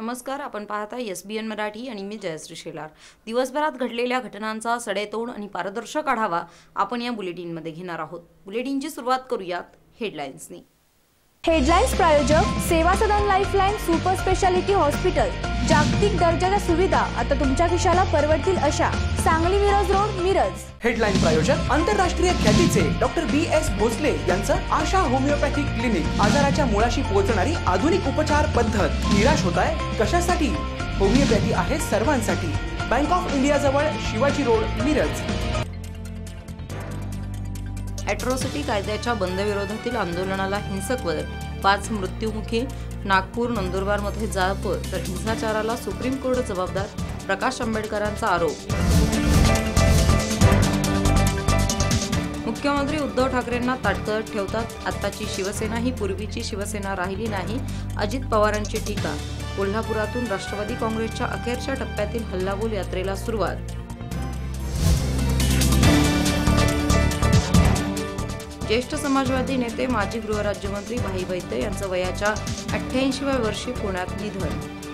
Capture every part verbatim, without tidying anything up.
नमस्कार, आपण पाहता एसबीएन मराठी आणि मी जयश्री शेलार। दिवसभरात घडलेल्या घटनांचा सडेतोड आणि पारदर्शक आढावा आपण या बुलेटिनमध्ये घेणार आहोत। बुलेटिनची सुरुवात करूयात हेडलाईन्सनी। हेडलाईन्स प्रायोजक Seva Sadan Lifeline super speciality hospital. जागतिक दर्जाच्या सुविधा आता तुमच्या खिशाला परवडतील अशा। सांगली मिरज रोड मिरज। हेडलाईन प्रायोजक आंतरराष्ट्रीय ख्यातीचे डॉक्टर बी एस भोसले यांचं आशा होमिओपॅथिक क्लिनिक। आजाराच्या मुळाशी पोहोचणारी आधुनिक उपचार पद्धत। निराश होताय कशासाठी? होमिओपॅथी आहे सर्वांसाठी। बँक ऑफ इंडिया जवळ शिवाजी रोड मिरज। ॲट्रॉसिटी कायद्याच्या बंद विरोधातील आंदोलनाला हिंसक वळण, पाच मृत्युमुखी। नागपूर नंदुरबारमध्ये जाळप तर हिंसाचाराला सुप्रीम कोर्ट जबाबदार, प्रकाश आंबेडकरांचा आरोप। मुख्यमंत्री उद्धव ठाकरेंना ताटकळत ठेवतात, आत्ताची शिवसेना ही पूर्वीची शिवसेना राहिली नाही, अजित पवारांची टीका। कोल्हापुरातून राष्ट्रवादी काँग्रेसच्या अखेरच्या टप्प्यातील हल्लाबोल यात्रेला सुरुवात। ज्येष्ठ समाजवादी नेते माजी गृहराज्यमंत्री भाई वैद्य यांचं वयाच्या अठ्ठ्याऐंशीव्या वर्षी पुण्यात निधन।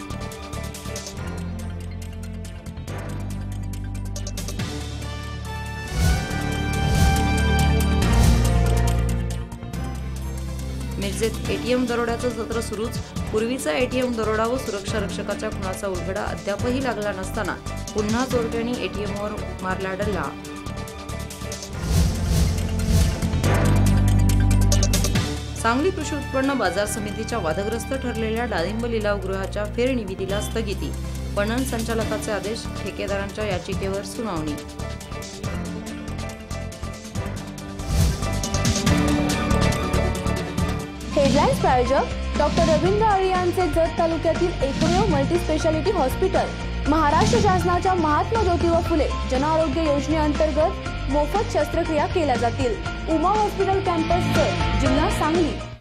मिरजेत एटीएम दरोड्याचं सत्र सुरूच। पूर्वीचा एटीएम दरोडा व सुरक्षा रक्षकाच्या खुनाचा उलगडा अद्यापही लागला नसताना पुन्हा चोरट्यांनी एटीएमवर मारला डल्ला। सांगली कृषी उत्पन्न बाजार समितीच्या वादग्रस्त ठरलेल्या डाळिंब लिलावगृहाच्या फेरनिविदेला स्थगिती, पणन संचालकाचे आदेश, ठेकेदारांच्या याचिकेवर सुनावणी। हेडलाईन्स प्रायोजक डॉक्टर रवींद्र आळी यांचे जत तालुक्यातील एकमेव मल्टी स्पेशालिटी हॉस्पिटल। महाराष्ट्र शासनाच्या महात्मा ज्योतिबा फुले जन आरोग्य योजनेअंतर्गत मोफत शस्त्रक्रिया केल्या जातील। उमा हॉस्पिटल कॅम्पस, जिल्हा सांगली।